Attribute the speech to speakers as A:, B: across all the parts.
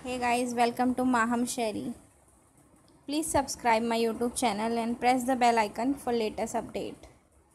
A: Hey guys, welcome to Maham Sherry. Please subscribe my YouTube channel and press the bell icon for latest update.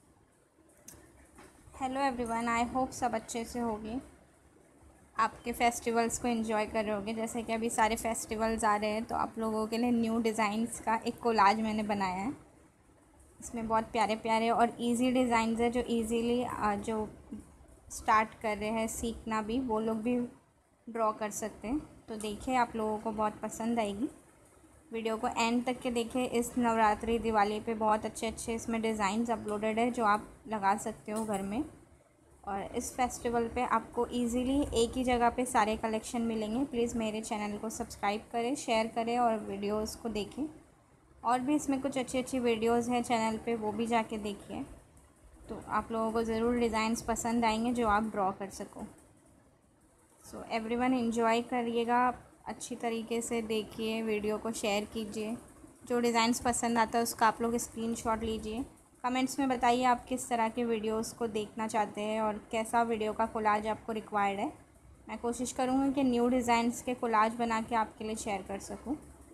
A: Hello everyone, I hope सब अच्छे से होंगे। आपके festivals को enjoy कर रहे होगे। जैसे कि अभी सारे फेस्टिवल्स आ रहे हैं तो आप लोगों के लिए न्यू डिज़ाइंस का एक कोलाज मैंने बनाया है। इसमें बहुत प्यारे प्यारे और इजी डिज़ाइंस है जो इजीली जो स्टार्ट कर रहे हैं सीखना भी वो लोग भी ड्रॉ कर सकते हैं। तो देखिए, आप लोगों को बहुत पसंद आएगी। वीडियो को एंड तक के देखें। इस नवरात्रि दिवाली पे बहुत अच्छे अच्छे इसमें डिज़ाइंस अपलोडेड है जो आप लगा सकते हो घर में। और इस फेस्टिवल पे आपको इजीली एक ही जगह पे सारे कलेक्शन मिलेंगे। प्लीज़ मेरे चैनल को सब्सक्राइब करें, शेयर करें और वीडियोस को देखें। और भी इसमें कुछ अच्छी अच्छी वीडियोस हैं चैनल पे, वो भी जाके देखिए। तो आप लोगों को ज़रूर डिज़ाइंस पसंद आएंगे जो आप ड्रॉ कर सको। सो एवरीवन एंजॉय करिएगा, अच्छी तरीके से देखिए, वीडियो को शेयर कीजिए। जो डिज़ाइंस पसंद आता है उसका आप लोग स्क्रीनशॉट लीजिए। कमेंट्स में बताइए आप किस तरह के वीडियोस को देखना चाहते हैं और कैसा वीडियो का कोलाज आपको रिक्वायर्ड है। मैं कोशिश करूँगी कि न्यू डिज़ाइंस के कोलाज बना के आपके लिए शेयर कर सकूँ।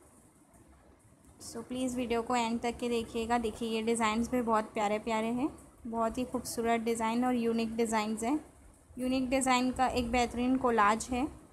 A: सो प्लीज़ वीडियो को एंड तक के देखिएगा। देखिए, ये डिज़ाइंस भी बहुत प्यारे प्यारे हैं, बहुत ही खूबसूरत डिज़ाइन और यूनिक डिज़ाइंस हैं। यूनिक डिज़ाइन का एक बेहतरीन कोलाज है।